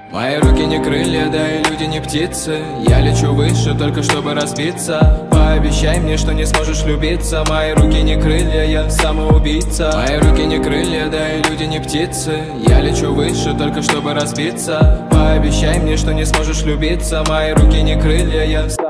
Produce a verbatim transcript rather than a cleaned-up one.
Мои руки не крылья, да и люди не птицы. Я лечу выше, только чтобы разбиться. Пообещай мне, что не сможешь любиться. Мои руки не крылья, я самоубийца. Мои руки не крылья, да и люди не птицы. Я лечу выше, только чтобы разбиться. Пообещай мне, что не сможешь любиться. Мои руки не крылья, я